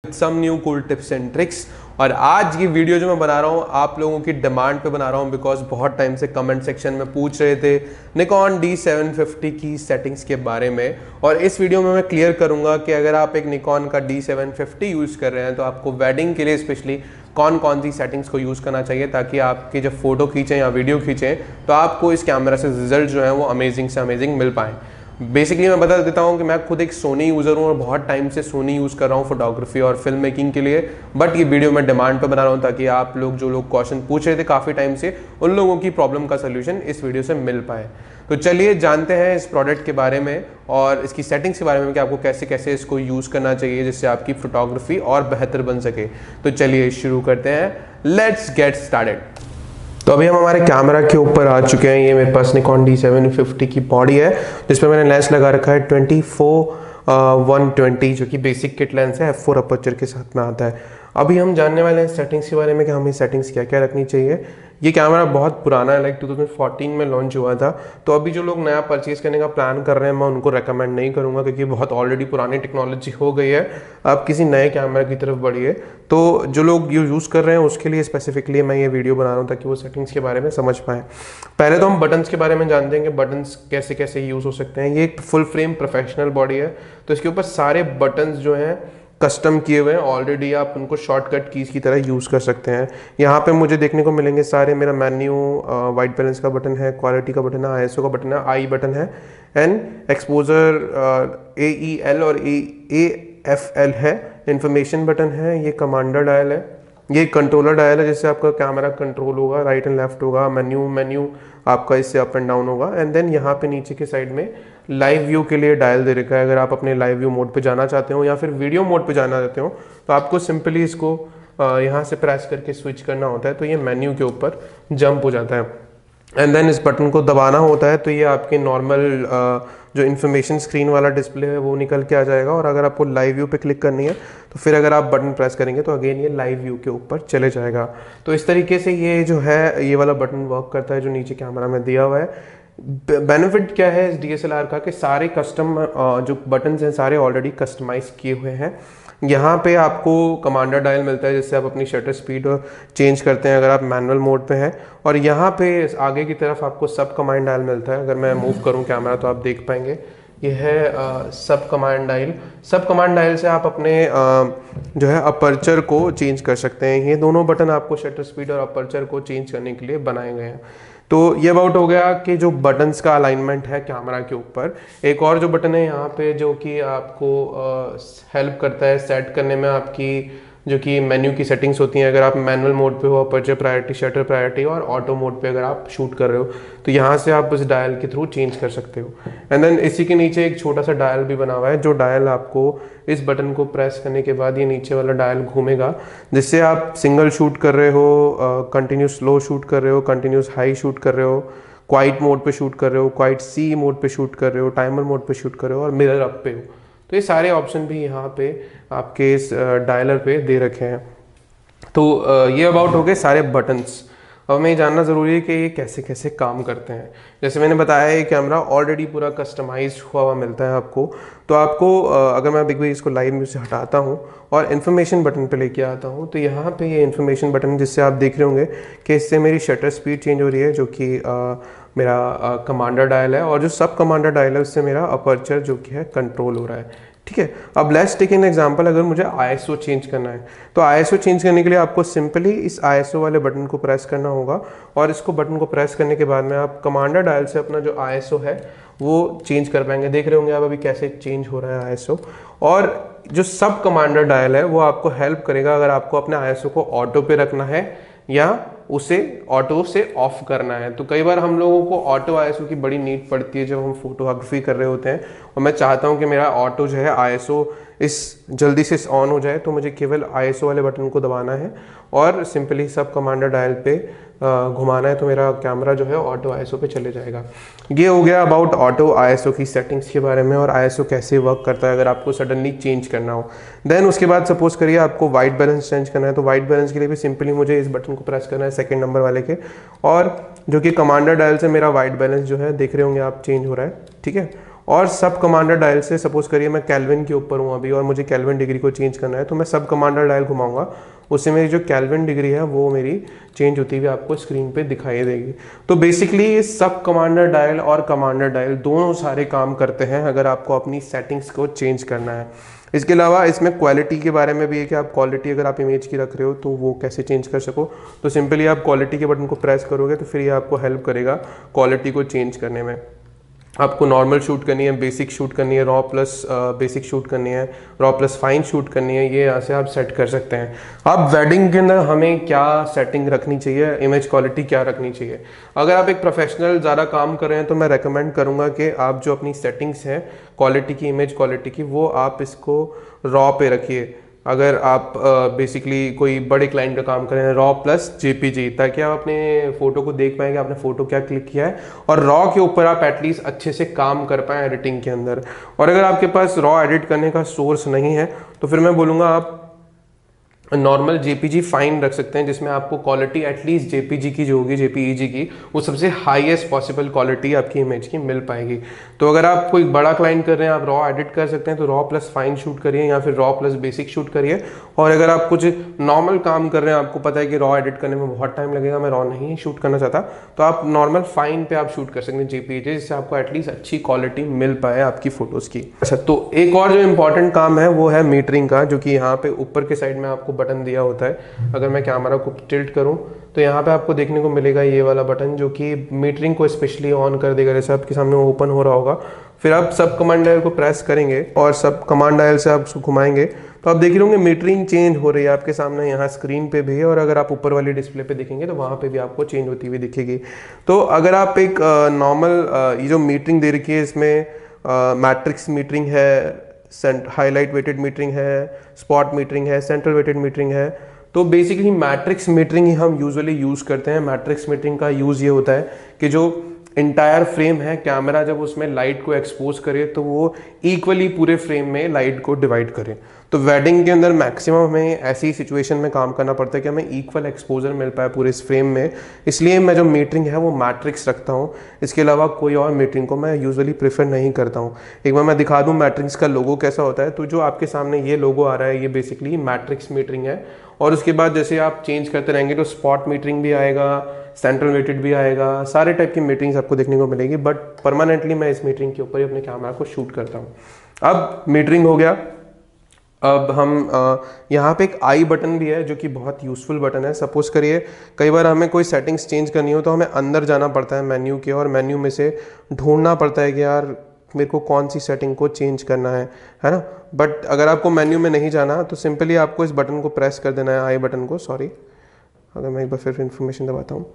Some new cool tips and tricks. और आज की वीडियो जो मैं बना रहा हूँ आप लोगों की डिमांड पे बना रहा हूँ, बिकॉज बहुत टाइम से कमेंट सेक्शन में पूछ रहे थे निकॉन D750 की सेटिंग्स के बारे में। और इस वीडियो में मैं क्लियर करूंगा कि अगर आप एक निकॉन का D750 यूज़ कर रहे हैं तो आपको वेडिंग के लिए स्पेशली कौन कौन सी सेटिंग्स को यूज़ करना चाहिए, ताकि आपकी जब फोटो खींचें या वीडियो खींचें तो आपको इस कैमरा से रिजल्ट जो है वो अमेजिंग से अमेजिंग मिल पाएँ। बेसिकली मैं बता देता हूँ कि मैं खुद एक सोनी यूज़र हूँ और बहुत टाइम से सोनी यूज़ कर रहा हूँ फोटोग्राफी और फिल्म मेकिंग के लिए। बट ये वीडियो मैं डिमांड पे बना रहा हूँ ताकि आप लोग जो लोग क्वेश्चन पूछ रहे थे काफ़ी टाइम से, उन लोगों की प्रॉब्लम का सोल्यूशन इस वीडियो से मिल पाए। तो चलिए जानते हैं इस प्रोडक्ट के बारे में और इसकी सेटिंग्स के बारे में कि आपको कैसे कैसे इसको यूज़ करना चाहिए जिससे आपकी फोटोग्राफी और बेहतर बन सके। तो चलिए शुरू करते हैं, लेट्स गेट स्टार्टेड। तो अभी हम हमारे कैमरा के ऊपर आ चुके हैं। ये मेरे पास निकॉन D750 की बॉडी है जिस पर मैंने लेंस लगा रखा है 24-120 जो कि बेसिक किट लेंस है, f4 अपर्चर के साथ में आता है। अभी हम जानने वाले हैं सेटिंग्स के बारे में कि हमें सेटिंग्स क्या क्या रखनी चाहिए। ये कैमरा बहुत पुराना है, लाइक 2014 में लॉन्च हुआ था। तो अभी जो लोग नया परचेज करने का प्लान कर रहे हैं मैं उनको रेकमेंड नहीं करूंगा, क्योंकि बहुत ऑलरेडी पुरानी टेक्नोलॉजी हो गई है। आप किसी नए कैमरा की तरफ बढ़िए। तो जो लोग यूज़ कर रहे हैं उसके लिए स्पेसिफिकली मैं ये वीडियो बना रहा हूँ ताकि वो सेटिंग्स के बारे में समझ पाएँ। पहले तो हम बटन्स के बारे में जानते हैं कि बटन्स कैसे कैसे यूज़ हो सकते हैं। ये एक फुल फ्रेम प्रोफेशनल बॉडी है, तो इसके ऊपर सारे बटन्स जो हैं कस्टम किए हुए हैं ऑलरेडी। आप उनको शॉर्टकट कीज की तरह यूज़ कर सकते हैं। यहाँ पे मुझे देखने को मिलेंगे सारे, मेरा मेन्यू, वाइट बैलेंस का बटन है, क्वालिटी का बटन है, ISO का बटन है, आई बटन है, एंड एक्सपोजर AEL और AFL है, इन्फॉर्मेशन बटन है, ये कमांडर डायल है, ये कंट्रोलर डायल है जिससे आपका कैमरा कंट्रोल होगा, राइट एंड लेफ्ट होगा, मेन्यू आपका इससे अप एंड डाउन होगा। एंड देन यहाँ पे नीचे के साइड में लाइव व्यू के लिए डायल दे रखा है। अगर आप अपने लाइव व्यू मोड पे जाना चाहते हो या फिर वीडियो मोड पे जाना चाहते हो तो आपको सिंपली इसको यहाँ से प्रेस करके स्विच करना होता है, तो ये मेन्यू के ऊपर जंप हो जाता है। एंड देन इस बटन को दबाना होता है तो ये आपके नॉर्मल जो इन्फॉर्मेशन स्क्रीन वाला डिस्प्ले है वो निकल के आ जाएगा। और अगर आपको लाइव व्यू पे क्लिक करनी है तो फिर अगर आप बटन प्रेस करेंगे तो अगेन ये लाइव व्यू के ऊपर चले जाएगा। तो इस तरीके से ये जो है ये वाला बटन वर्क करता है जो नीचे कैमरा में दिया हुआ है। बेनिफिट क्या है इस DSLR का कि सारे कस्टम जो बटन्स हैं सारे ऑलरेडी कस्टमाइज किए हुए हैं। यहाँ पे आपको कमांडर डायल मिलता है जिससे आप अपनी शटर स्पीड चेंज करते हैं अगर आप मैनुअल मोड पे हैं। और यहाँ पे आगे की तरफ आपको सब कमांड डायल मिलता है। अगर मैं मूव करूँ कैमरा तो आप देख पाएंगे ये है sub command dial. Sub command dial से आप अपने जो है अपर्चर को चेंज कर सकते हैं। ये दोनों बटन आपको शटर स्पीड और अपर्चर को चेंज करने के लिए बनाए गए हैं। तो ये अबाउट हो गया कि जो बटन्स का अलाइनमेंट है कैमरा के ऊपर। एक और जो बटन है यहाँ पे जो कि आपको हेल्प करता है सेट करने में आपकी जो कि मेन्यू की सेटिंग्स होती हैं। अगर आप मैनुअल मोड पे हो, अपर्चर प्रायोरिटी, शटर प्रायोरिटी और ऑटो मोड पे अगर आप शूट कर रहे हो तो यहाँ से आप इस डायल के थ्रू चेंज कर सकते हो। एंड देन इसी के नीचे एक छोटा सा डायल भी बना हुआ है, जो डायल आपको इस बटन को प्रेस करने के बाद ये नीचे वाला डायल घूमेगा, जिससे आप सिंगल शूट कर रहे हो, कंटिन्यूस स्लो शूट कर रहे हो, कंटिन्यूस हाई शूट कर रहे हो, क्वाइट मोड पे शूट कर रहे हो, क्वाइट C मोड पे शूट कर रहे हो, टाइमर मोड पे शूट कर रहे हो और मिरर अप पे हो। तो ये सारे ऑप्शन भी यहाँ पे आपके इस डायलर पे दे रखे हैं। तो ये अबाउट हो गए सारे बटन्स। अब हमें जानना ज़रूरी है कि ये कैसे कैसे काम करते हैं। जैसे मैंने बताया ये कैमरा ऑलरेडी पूरा कस्टमाइज हुआ मिलता है आपको। तो आपको अगर मैं बिग इसको लाइव व्यू से हटाता हूँ और इन्फॉर्मेशन बटन पे लेके आता हूँ तो यहाँ पे ये इन्फॉर्मेशन बटन जिससे आप देख रहे होंगे कि इससे मेरी शटर स्पीड चेंज हो रही है, जो कि मेरा कमांडर डायल है, और जो सब कमांडर डायल है उससे मेरा अपर्चर जो कि है कंट्रोल हो रहा है। ठीक है, अब लेट्स टेक एन एग्जांपल। अगर मुझे ISO चेंज करना है तो ISO चेंज करने के लिए आपको सिंपली इस ISO वाले बटन को प्रेस करना होगा। और इसको बटन को प्रेस करने के बाद में आप कमांडर डायल से अपना जो ISO है वो चेंज कर पाएंगे। देख रहे होंगे आप अभी कैसे चेंज हो रहा है ISO। और जो सब कमांडर डायल है वो आपको हेल्प करेगा अगर आपको अपने ISO को ऑटो पे रखना है या उसे ऑटो से ऑफ करना है। तो कई बार हम लोगों को ऑटो ISO की बड़ी नीड पड़ती है जब हम फोटोग्राफी कर रहे होते हैं और मैं चाहता हूं कि मेरा ऑटो जो है ISO इस जल्दी से ऑन हो जाए, तो मुझे केवल ISO वाले बटन को दबाना है और सिंपली सब कमांडर डायल पे घुमाना है तो मेरा कैमरा जो है ऑटो ISO पे चले जाएगा। ये हो गया अबाउट ऑटो ISO की सेटिंग्स के बारे में और ISO कैसे वर्क करता है अगर आपको सडनली चेंज करना हो। देन उसके बाद सपोज करिए आपको वाइट बैलेंस चेंज करना है, तो वाइट बैलेंस के लिए भी सिंपली मुझे इस बटन को प्रेस करना है सेकंड नंबर वाले के, और जो कि कमांडर डायल से मेरा वाइट बैलेंस जो है देख रहे होंगे आप चेंज हो रहा है। ठीक है, और सब कमांडर डायल से सपोज करिए मैं केल्विन के ऊपर हूँ अभी और मुझे केल्विन डिग्री को चेंज करना है, तो मैं सब कमांडर डायल घुमाऊंगा, उससे मेरी जो केल्विन डिग्री है वो मेरी चेंज होती हुई आपको स्क्रीन पे दिखाई देगी। तो बेसिकली सब कमांडर डायल और कमांडर डायल दोनों सारे काम करते हैं अगर आपको अपनी सेटिंग्स को चेंज करना है। इसके अलावा इसमें क्वालिटी के बारे में भी है कि आप क्वालिटी अगर आप इमेज की रख रहे हो तो वो कैसे चेंज कर सको। तो सिंपली आप क्वालिटी के बटन को प्रेस करोगे तो फिर ये आपको हेल्प करेगा क्वालिटी को चेंज करने में। आपको नॉर्मल शूट करनी है, बेसिक शूट करनी है, रॉ प्लस बेसिक शूट करनी है, रॉ प्लस फाइन शूट करनी है, ये यहाँ से आप सेट कर सकते हैं। अब वेडिंग के अंदर हमें क्या सेटिंग रखनी चाहिए, इमेज क्वालिटी क्या रखनी चाहिए। अगर आप एक प्रोफेशनल ज़्यादा काम कर रहे हैं तो मैं रेकमेंड करूँगा कि आप जो अपनी सेटिंग्स हैं क्वालिटी की, इमेज क्वालिटी की, वो आप इसको रॉ पे रखिए। अगर आप बेसिकली कोई बड़े क्लाइंट का काम करें, रॉ प्लस जेपीजी, ताकि आप अपने फोटो को देख पाएंगे आपने फोटो क्या क्लिक किया है, और रॉ के ऊपर आप एटलीस्ट अच्छे से काम कर पाएँ एडिटिंग के अंदर। और अगर आपके पास रॉ एडिट करने का सोर्स नहीं है तो फिर मैं बोलूँगा आप नॉर्मल जेपीजी फाइन रख सकते हैं, जिसमें आपको क्वालिटी एटलीस्ट जेपीजी की जो होगी, जेपीईजी की, वो सबसे हाईएस्ट पॉसिबल क्वालिटी आपकी इमेज की मिल पाएगी। तो अगर आप कोई बड़ा क्लाइंट कर रहे हैं, आप रॉ एडिट कर सकते हैं तो रॉ प्लस फाइन शूट करिए या फिर रॉ प्लस बेसिक शूट करिए। और अगर आप कुछ नॉर्मल काम कर रहे हैं, आपको पता है कि रॉ एडिट करने में बहुत टाइम लगेगा, मैं रॉ नहीं शूट करना चाहता, तो आप नॉर्मल फाइन पे आप शूट कर सकते हैं जेपीईजी, जिससे आपको एटलीस्ट अच्छी क्वालिटी मिल पाए आपकी फोटोज़ की। अच्छा, तो एक और जो इंपॉर्टेंट काम है वो है मीटरिंग का, जो कि यहाँ पे ऊपर के साइड में आपको बटन दिया होता है। अगर मैं कैमरा को टिल्ट करूं तो यहाँ पे आपको देखने को मिलेगा ये वाला बटन, जो कि मीटरिंग को स्पेशली ऑन कर देगा। जैसे आपके सामने ओपन हो रहा होगा, फिर आप सब कमांड डायल को प्रेस करेंगे और सब कमांड डायल से आप उसको घुमाएंगे तो आप देख रहे होंगे मीटरिंग चेंज हो रही है आपके सामने यहाँ स्क्रीन पे भी है, और अगर आप ऊपर वाली डिस्प्ले पे देखेंगे तो वहाँ पे भी आपको चेंज होती हुई दिखेगी। तो अगर आप एक नॉर्मल ये जो मीटरिंग दे रखी है, इसमें मैट्रिक्स मीटरिंग है, हाईलाइट वेटेड मीटरिंग है, स्पॉट मीटरिंग है, सेंट्रल वेटेड मीटरिंग है। तो बेसिकली मैट्रिक्स मीटरिंग ही हम यूजुअली यूज़ करते हैं। मैट्रिक्स मीटरिंग का यूज़ ये होता है कि जो इंटायर फ्रेम है, कैमरा जब उसमें लाइट को एक्सपोज करे तो वो इक्वली पूरे फ्रेम में लाइट को डिवाइड करे। तो वेडिंग के अंदर मैक्सिमम हमें ऐसी सिचुएशन में काम करना पड़ता है कि हमें इक्वल एक्सपोजर मिल पाए पूरे इस फ्रेम में, इसलिए मैं जो मीटरिंग है वो मैट्रिक्स रखता हूँ। इसके अलावा कोई और मीटरिंग को मैं यूजुअली प्रेफर नहीं करता हूँ। एक बार मैं दिखा दूँ मैट्रिक्स का लोगो कैसा होता है। तो जो आपके सामने ये लोगो आ रहा है, ये बेसिकली मैट्रिक्स मीटरिंग है। और उसके बाद जैसे आप चेंज करते रहेंगे तो स्पॉट मीटरिंग भी आएगा, सेंट्रल वेटेड भी आएगा, सारे टाइप की मीटरिंग्स आपको देखने को मिलेगी। बट परमानेंटली मैं इस मीटरिंग के ऊपर ही अपने कैमरा को शूट करता हूँ। अब मीटरिंग हो गया। अब हम यहाँ पे एक आई बटन भी है जो कि बहुत यूज़फुल बटन है। सपोज करिए कई बार हमें कोई सेटिंग्स चेंज करनी हो तो हमें अंदर जाना पड़ता है मेन्यू के, और मेन्यू में से ढूंढना पड़ता है कि यार मेरे को कौन सी सेटिंग को चेंज करना है ना। बट अगर आपको मेन्यू में नहीं जाना तो सिंपली आपको इस बटन को प्रेस कर देना है, आई बटन को। सॉरी, अगर मैं एक बार फिर इन्फॉर्मेशन दबाता हूँ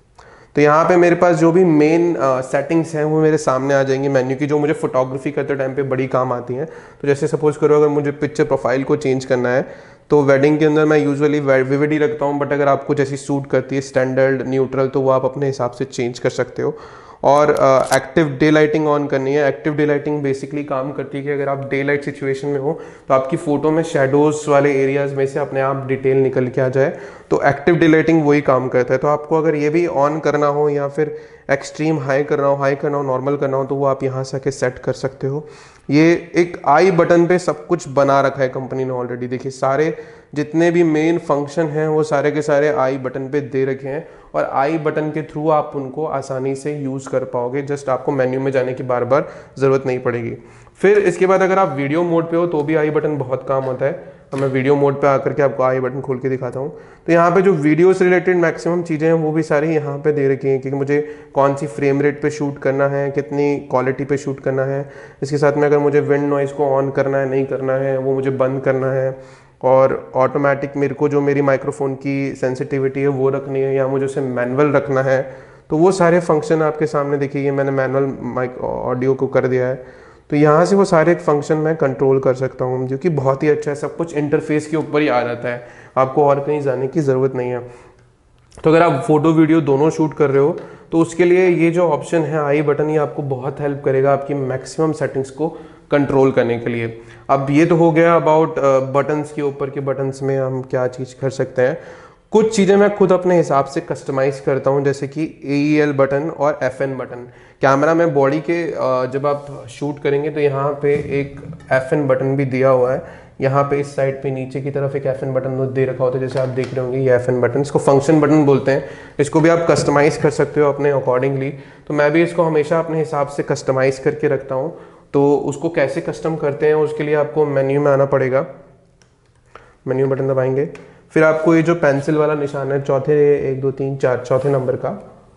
तो यहाँ पे मेरे पास जो भी मेन सेटिंग्स हैं वो मेरे सामने आ जाएंगी मेन्यू की, जो मुझे फोटोग्राफी करते टाइम पे बड़ी काम आती हैं। तो जैसे सपोज करो अगर मुझे पिक्चर प्रोफाइल को चेंज करना है तो वेडिंग के अंदर मैं यूजुअली विविड ही रखता हूँ, बट अगर आपको जैसी सूट करती है स्टैंडर्ड, न्यूट्रल, तो वो आप अपने हिसाब से चेंज कर सकते हो। और एक्टिव डे लाइटिंग ऑन करनी है। एक्टिव डे लाइटिंग बेसिकली काम करती है कि अगर आप डे लाइट सिचुएशन में हो तो आपकी फ़ोटो में शेडोज़ वाले एरियाज़ में से अपने आप डिटेल निकल के आ जाए। तो एक्टिव डे लाइटिंग वही काम करता है। तो आपको अगर ये भी ऑन करना हो या फिर एक्सट्रीम हाई करना हो, नॉर्मल करना हो, तो वो आप यहाँ से आके सेट कर सकते हो। ये एक आई बटन पे सब कुछ बना रखा है कंपनी ने ऑलरेडी। देखिए सारे जितने भी मेन फंक्शन हैं वो सारे के सारे आई बटन पे दे रखे हैं, और आई बटन के थ्रू आप उनको आसानी से यूज़ कर पाओगे। जस्ट आपको मेन्यू में जाने की बार बार ज़रूरत नहीं पड़ेगी। फिर इसके बाद अगर आप वीडियो मोड पे हो तो भी आई बटन बहुत काम होता है। मैं वीडियो मोड पे आकर के आपको आई बटन खोल के दिखाता हूँ। तो यहाँ पे जो वीडियो से रिलेटेड मैक्सिमम चीज़ें हैं वो भी सारी यहाँ पे दे रखी हैं कि मुझे कौन सी फ्रेम रेट पे शूट करना है, कितनी क्वालिटी पे शूट करना है। इसके साथ में अगर मुझे विंड नॉइज़ को ऑन करना है, नहीं करना है, वो मुझे बंद करना है, और ऑटोमेटिक मेरे को जो मेरी माइक्रोफोन की सेंसिटिविटी है वो रखनी है, या मुझे उसे मैनुअल रखना है, तो वो सारे फंक्शन आपके सामने देखिए। ये मैंने मैनुअल माइक ऑडियो को कर दिया है। तो यहाँ से वो सारे फंक्शन मैं कंट्रोल कर सकता हूँ, जो कि बहुत ही अच्छा है। सब कुछ इंटरफेस के ऊपर ही आ जाता है, आपको और कहीं जाने की ज़रूरत नहीं है। तो अगर आप फोटो वीडियो दोनों शूट कर रहे हो तो उसके लिए ये जो ऑप्शन है आई बटन, ये आपको बहुत हेल्प करेगा आपकी मैक्सिमम सेटिंग्स को कंट्रोल करने के लिए। अब ये तो हो गया अबाउट बटन्स के ऊपर के बटन्स में हम क्या चीज़ कर सकते हैं। कुछ चीज़ें मैं खुद अपने हिसाब से कस्टमाइज़ करता हूँ, जैसे कि AEL बटन और FN बटन। कैमरा में बॉडी के जब आप शूट करेंगे तो यहाँ पे एक FN बटन भी दिया हुआ है, यहाँ पे इस साइड पे नीचे की तरफ एक FN बटन दे रखा होता है, जैसे आप देख रहे होंगे ये FN बटन, इसको फंक्शन बटन बोलते हैं। इसको भी आप कस्टमाइज़ कर सकते हो अपने अकॉर्डिंगली। तो मैं भी इसको हमेशा अपने हिसाब से कस्टमाइज़ करके रखता हूँ। तो उसको कैसे कस्टम करते हैं उसके लिए आपको मेन्यू में आना पड़ेगा, मेन्यू बटन दबाएंगे, फिर आपको ये जो पेंसिल वाला निशान है चौथे 1 2 3 4 चौथे नंबर का,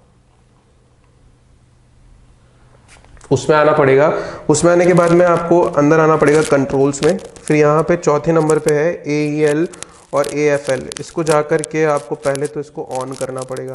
उसमें आना पड़ेगा। उसमें आने के बाद में आपको अंदर आना पड़ेगा कंट्रोल्स में, फिर यहाँ पे चौथे नंबर पे है AEL और AFL। इसको जा कर के आपको पहले तो इसको ऑन करना पड़ेगा,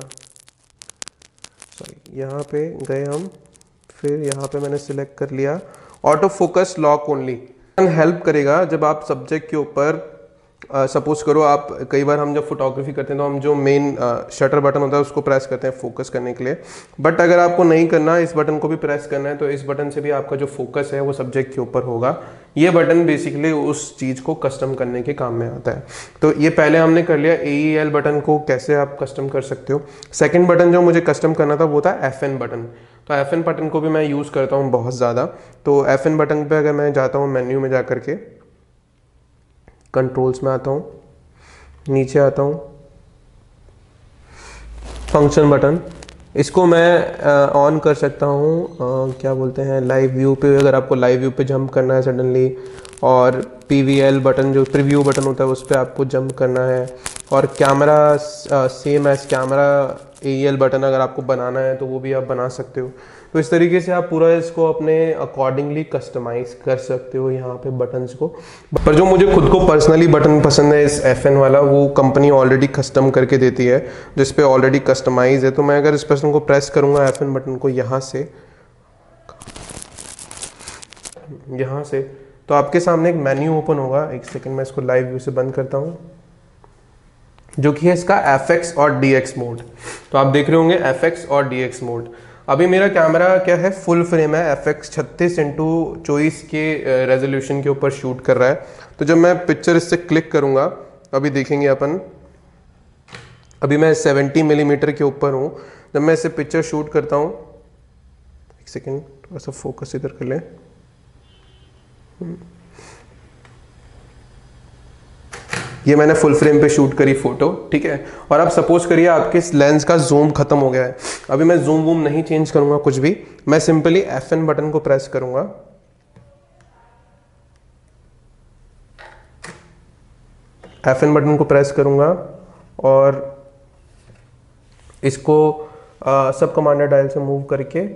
सॉरी यहाँ पे गए हम, फिर यहाँ पे मैंने सिलेक्ट कर लिया auto focus lock only. Help करेगा जब आप सब्जेक्ट के ऊपर सपोज करो आप, कई बार हम जब फोटोग्राफी करते हैं तो हम जो मेन शटर बटन होता है उसको प्रेस करते हैं फोकस करने के लिए, बट अगर आपको नहीं करना, इस बटन को भी प्रेस करना है, तो इस बटन से भी आपका जो फोकस है वो सब्जेक्ट के ऊपर होगा। ये बटन बेसिकली उस चीज़ को कस्टम करने के काम में आता है। तो ये पहले हमने कर लिया AEL बटन को कैसे आप कस्टम कर सकते हो। सेकेंड बटन जो मुझे कस्टम करना था वो था FN बटन। तो FN बटन को भी मैं यूज़ करता हूँ बहुत ज़्यादा। तो FN बटन पे अगर मैं जाता हूँ मेन्यू में जा करके कंट्रोल्स में आता हूँ, नीचे आता हूँ फंक्शन बटन, इसको मैं ऑन कर सकता हूँ, क्या बोलते हैं लाइव व्यू पे, अगर आपको लाइव व्यू पे जंप करना है सडनली, और PVL बटन जो प्रीव्यू बटन होता है उस पर आपको जंप करना है, और camera same as camera AEL button अगर आपको बनाना है तो वो भी आप बना सकते हो। तो इस तरीके से आप पूरा इसको अपने अकॉर्डिंगली कस्टमाइज कर सकते हो यहाँ पे बटन्स को। पर जो मुझे खुद को पर्सनली बटन पसंद है इस FN वाला, वो कंपनी ऑलरेडी कस्टम करके देती है जिस पे ऑलरेडी कस्टमाइज है। तो मैं अगर इस बटन को प्रेस करूँगा FN बटन को यहाँ से तो आपके सामने एक मेन्यू ओपन होगा। एक सेकेंड मैं इसको लाइव व्यू से बंद करता हूँ, जो कि है इसका FX और DX मोड। तो आप देख रहे होंगे FX और DX मोड। अभी मेरा कैमरा क्या है, फुल फ्रेम है, FX 36x24 के रेजोल्यूशन के ऊपर शूट कर रहा है। तो जब मैं पिक्चर इससे क्लिक करूंगा, अभी देखेंगे अपन, अभी मैं 70 मिलीमीटर के ऊपर हूँ। जब मैं इससे पिक्चर शूट करता हूँ, एक सेकेंड थोड़ा सा फोकस इधर कर लें, ये मैंने फुल फ्रेम पे शूट करी फोटो, ठीक है। और अब सपोज करिए आपके इस लेंस का जूम खत्म हो गया है। अभी मैं जूम वूम नहीं चेंज करूंगा कुछ भी, मैं सिंपली FN बटन को प्रेस करूंगा, FN बटन को प्रेस करूंगा और इसको सब कमांडर डायल से मूव करके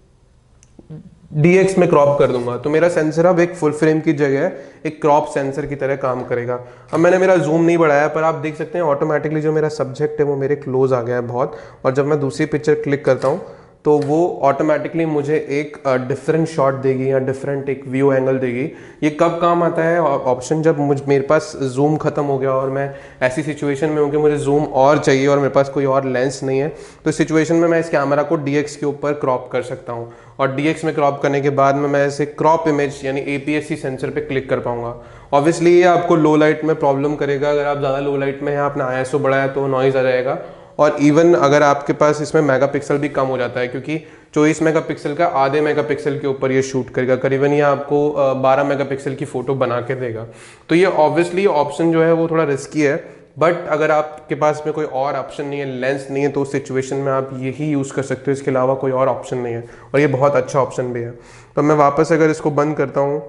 DX में क्रॉप कर दूंगा। तो मेरा सेंसर अब एक फुल फ्रेम की जगह एक क्रॉप सेंसर की तरह काम करेगा। अब मैंने मेरा जूम नहीं बढ़ाया, पर आप देख सकते हैं ऑटोमेटिकली जो मेरा सब्जेक्ट है वो मेरे क्लोज आ गया है बहुत। और जब मैं दूसरी पिक्चर क्लिक करता हूँ तो वो ऑटोमेटिकली मुझे एक डिफरेंट शॉट देगी या डिफरेंट एक व्यू एंगल देगी। ये कब काम आता है ऑप्शन, जब मेरे पास जूम खत्म हो गया और मैं ऐसी सिचुएशन में हूँ कि मुझे जूम और चाहिए और मेरे पास कोई और लेंस नहीं है। तो इस सिचुएशन में मैं इस कैमरा को DX के ऊपर क्रॉप कर सकता हूँ, और DX में क्रॉप करने के बाद में मैं ऐसे क्रॉप इमेज यानी APS-C सेंसर पे क्लिक कर पाऊंगा। ऑब्वियसली ये आपको लो लाइट में प्रॉब्लम करेगा, अगर आप ज़्यादा लो लाइट में हैं, आपने ISO बढ़ाया तो नॉइज़ आ जाएगा। और इवन अगर आपके पास इसमें मेगापिक्सल भी कम हो जाता है, क्योंकि 24 मेगापिक्सल का आधे मेगापिक्सल के ऊपर ये शूट करेगा, करीबन ये आपको 12 मेगापिक्सल की फ़ोटो बना के देगा। तो ये ऑब्वियसली ऑप्शन जो है वो थोड़ा रिस्की है, बट अगर आपके पास में कोई और ऑप्शन नहीं है, लेंस नहीं है, तो उस सिचुएशन में आप यही यूज़ कर सकते हो, इसके अलावा कोई और ऑप्शन नहीं है। और ये बहुत अच्छा ऑप्शन भी है। तो मैं वापस अगर इसको बंद करता हूँ,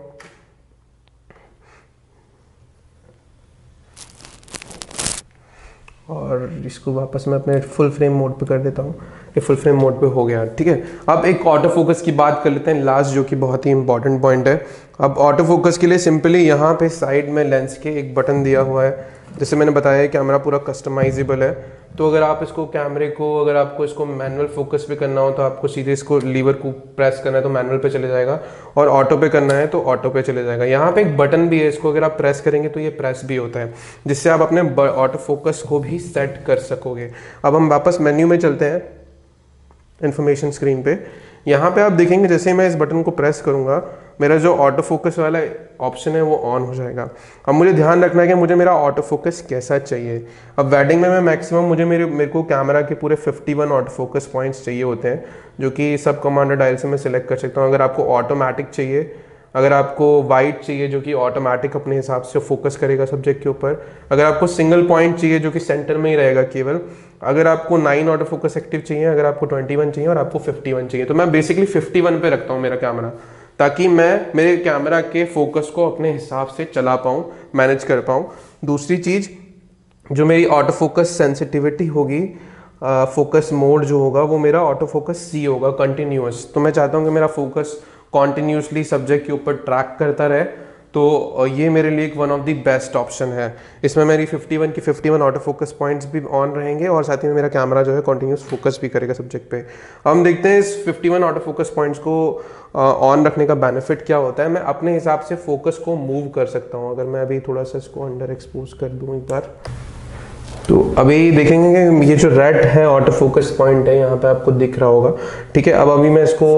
और इसको वापस मैं अपने फुल फ्रेम मोड पे कर देता हूँ, ये फुल फ्रेम मोड पे हो गया, ठीक है। अब एक ऑटो फोकस की बात कर लेते हैं लास्ट, जो कि बहुत ही इंपॉर्टेंट पॉइंट है। अब ऑटो फोकस के लिए सिंपली यहाँ पे साइड में लेंस के एक बटन दिया हुआ है। जैसे मैंने बताया कैमरा पूरा कस्टमाइजेबल है, तो अगर आप इसको कैमरे को, अगर आपको इसको मैनुअल फोकस पे करना हो तो आपको सीधे इसको लीवर को प्रेस करना है तो मैनुअल पे चले जाएगा, और ऑटो पे करना है तो ऑटो पे चले जाएगा। यहाँ पे एक बटन भी है, इसको अगर आप प्रेस करेंगे तो ये प्रेस भी होता है, जिससे आप अपने ऑटो फोकस को भी सेट कर सकोगे। अब हम वापस मेन्यू में चलते हैं, इंफॉर्मेशन स्क्रीन पे। यहाँ पे आप देखेंगे जैसे मैं इस बटन को प्रेस करूँगा मेरा जो ऑटो फोकस वाला ऑप्शन है वो ऑन हो जाएगा। अब मुझे ध्यान रखना है कि मुझे मेरा ऑटो फोकस कैसा चाहिए। अब वेडिंग में मैं मैक्सिमम मेरे को कैमरा के पूरे 51 ऑटो फोकस पॉइंट्स चाहिए होते हैं, जो कि सब कमांडर डायल से मैं सिलेक्ट कर सकता हूँ। अगर आपको ऑटोमेटिक चाहिए, अगर आपको वाइट चाहिए जो कि ऑटोमेटिक अपने हिसाब से फोकस करेगा सब्जेक्ट के ऊपर, अगर आपको सिंगल पॉइंट चाहिए जो कि सेंटर में ही रहेगा केवल, अगर आपको 9 ऑटो फोकस एक्टिव चाहिए, अगर आपको 21 चाहिए और आपको 51 चाहिए, तो मैं बेसिकली 51 पे रखता हूँ मेरा कैमरा, ताकि मैं मेरे कैमरा के फोकस को अपने हिसाब से चला पाऊँ, मैनेज कर पाऊँ। दूसरी चीज़, जो मेरी ऑटो फोकस सेंसिटिविटी होगी, फोकस मोड जो होगा वो मेरा ऑटो फोकस सी होगा, कंटिन्यूअस। तो मैं चाहता हूँ कि मेरा फोकस कॉन्टिन्यूसली सब्जेक्ट के ऊपर ट्रैक करता रहे, तो ये मेरे लिए एक one of the best option है। इसमें मेरी 51 की 51 ऑटो फोकस पॉइंट्स भी ऑन रहेंगे और साथ ही में मेरा कैमरा जो है कॉन्टिन्यूस फोकस भी करेगा सब्जेक्ट पे। हम देखते हैं इस 51 ऑटो फोकस पॉइंट्स को ऑन रखने का बेनिफिट क्या होता है। मैं अपने हिसाब से फोकस को मूव कर सकता हूँ। अगर मैं अभी थोड़ा सा इसको अंडर एक्सपोज कर दूँ एक बार, तो अभी देखेंगे कि ये जो रेड है ऑटो फोकस पॉइंट है, यहाँ पे आपको दिख रहा होगा, ठीक है। अब अभी मैं इसको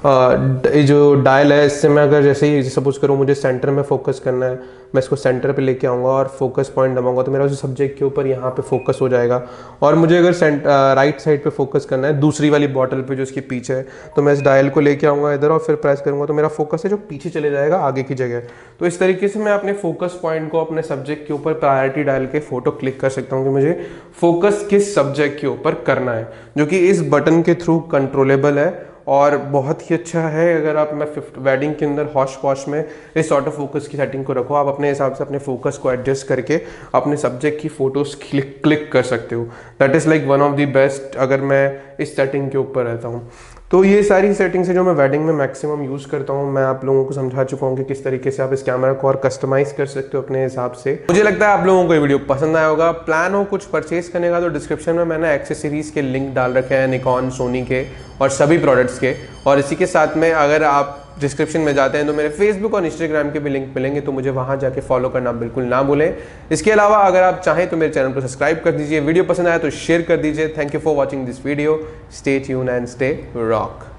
जो डायल है इससे मैं अगर जैसे ही सपोज करूँ मुझे सेंटर में फोकस करना है, मैं इसको सेंटर पे लेके आऊँगा और फोकस पॉइंट दबाऊंगा, तो मेरा जो सब्जेक्ट के ऊपर यहाँ पे फोकस हो जाएगा। और मुझे अगर राइट साइड पे फोकस करना है दूसरी वाली बॉटल पे जो इसके पीछे है, तो मैं इस डायल को लेके आऊँगा इधर और फिर प्रेस करूँगा, तो मेरा फोकस है जो पीछे चले जाएगा आगे की जगह। तो इस तरीके से मैं अपने फोकस पॉइंट को अपने सब्जेक्ट के ऊपर प्रायोरिटी डाल के फोटो क्लिक कर सकता हूँ कि मुझे फोकस किस सब्जेक्ट के ऊपर करना है, जो कि इस बटन के थ्रू कंट्रोलेबल है और बहुत ही अच्छा है। अगर आप मैं वेडिंग के अंदर हॉश पॉश में इस ऑटो फोकस की सेटिंग को रखो, आप अपने हिसाब से अपने फोकस को एडजस्ट करके अपने सब्जेक्ट की फोटोज क्लिक कर सकते हो। That is like one of the best अगर मैं इस सेटिंग के ऊपर रहता हूँ। तो ये सारी सेटिंग्स है जो मैं वेडिंग में मैक्सिमम यूज़ करता हूँ। मैं आप लोगों को समझा चुका हूँ कि किस तरीके से आप इस कैमरा को और कस्टमाइज़ कर सकते हो अपने हिसाब से। मुझे लगता है आप लोगों को ये वीडियो पसंद आया होगा। प्लान हो कुछ परचेज करने का तो डिस्क्रिप्शन में मैंने एक्सेसरीज़ के लिंक डाल रखे हैं, निकॉन, सोनी के और सभी प्रोडक्ट्स के। और इसी के साथ में अगर आप डिस्क्रिप्शन में जाते हैं तो मेरे फेसबुक और इंस्टाग्राम के भी लिंक मिलेंगे, तो मुझे वहां जाके फॉलो करना बिल्कुल ना भूलें। इसके अलावा अगर आप चाहें तो मेरे चैनल को सब्सक्राइब कर दीजिए, वीडियो पसंद आया तो शेयर कर दीजिए। Thank you for watching this video. Stay tune and stay rock.